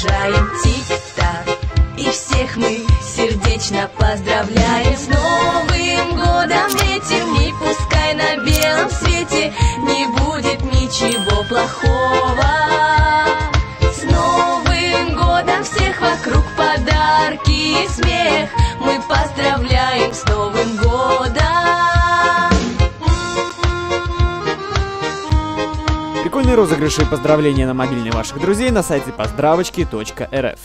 продолжаем тик-так. И всех мы сердечно поздравляем с Новым годом этим. И пускай на белом свете не будет ничего плохого. С Новым годом всех вокруг подарки и смех. Мы поздравляем с Новым годом. Прикольные розыгрыши и поздравления на мобильные ваших друзей на сайте поздравочки.рф.